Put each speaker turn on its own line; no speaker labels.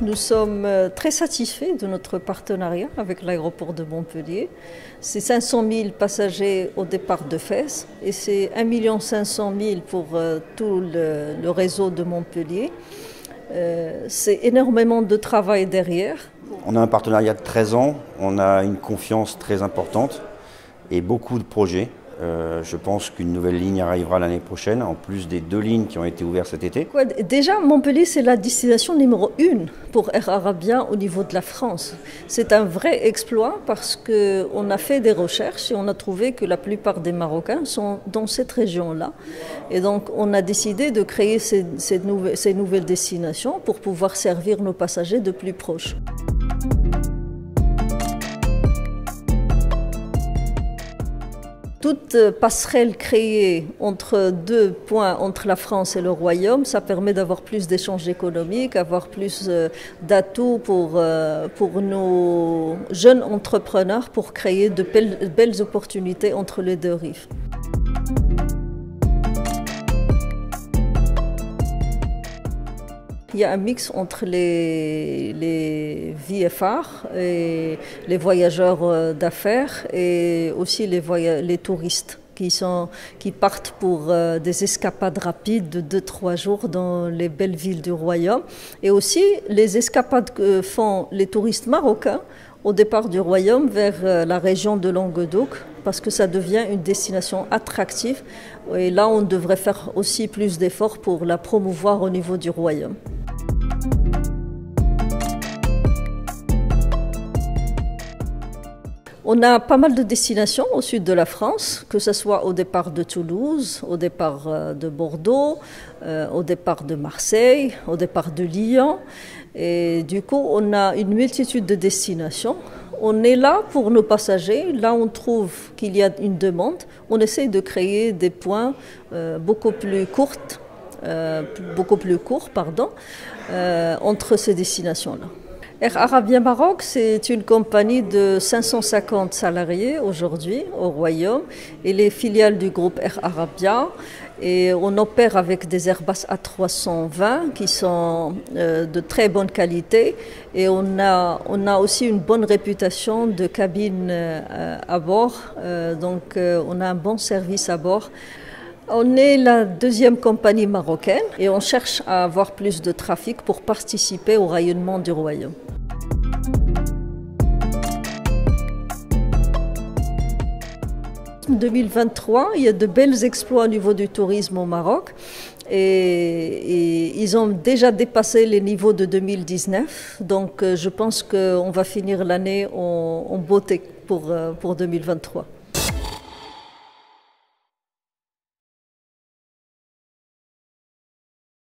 Nous sommes très satisfaits de notre partenariat avec l'aéroport de Montpellier. C'est 500 000 passagers au départ de Fès et c'est 1 500 000 pour tout le réseau de Montpellier. C'est énormément de travail derrière.
On a un partenariat de 13 ans, on a une confiance très importante et beaucoup de projets. Je pense qu'une nouvelle ligne arrivera l'année prochaine, en plus des 2 lignes qui ont été ouvertes cet été.
Déjà, Montpellier, c'est la destination numéro 1 pour Air Arabia au niveau de la France. C'est un vrai exploit parce qu'on a fait des recherches et on a trouvé que la plupart des Marocains sont dans cette région-là. Et donc, on a décidé de créer ces nouvelles destinations pour pouvoir servir nos passagers de plus proches. Toute passerelle créée entre 2 points, entre la France et le Royaume, ça permet d'avoir plus d'échanges économiques, avoir plus d'atouts pour nos jeunes entrepreneurs pour créer de belles opportunités entre les 2 rives. Il y a un mix entre les VFR et les voyageurs d'affaires et aussi les touristes qui partent pour des escapades rapides de 2-3 jours dans les belles villes du Royaume. Et aussi les escapades que font les touristes marocains au départ du Royaume vers la région de Languedoc, parce que ça devient une destination attractive. Et là, on devrait faire aussi plus d'efforts pour la promouvoir au niveau du Royaume. On a pas mal de destinations au sud de la France, que ce soit au départ de Toulouse, au départ de Bordeaux, au départ de Marseille, au départ de Lyon. Et du coup, on a une multitude de destinations. On est là pour nos passagers. Là, on trouve qu'il y a une demande. On essaie de créer des points beaucoup plus courts, entre ces destinations-là. Air Arabia Maroc, c'est une compagnie de 550 salariés aujourd'hui au Royaume et les filiales du groupe Air Arabia. Et on opère avec des Airbus A320 qui sont de très bonne qualité. Et on a aussi une bonne réputation de cabine à bord. Donc on a un bon service à bord. On est la 2e compagnie marocaine et on cherche à avoir plus de trafic pour participer au rayonnement du Royaume. En 2023, il y a de belles exploits au niveau du tourisme au Maroc et ils ont déjà dépassé les niveaux de 2019. Donc je pense qu'on va finir l'année en beauté pour 2023.